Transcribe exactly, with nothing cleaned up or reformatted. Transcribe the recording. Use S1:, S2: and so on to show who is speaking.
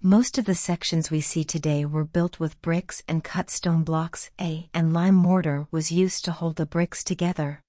S1: Most of the sections we see today were built with bricks and cut stone blocks, a and lime mortar was used to hold the bricks together.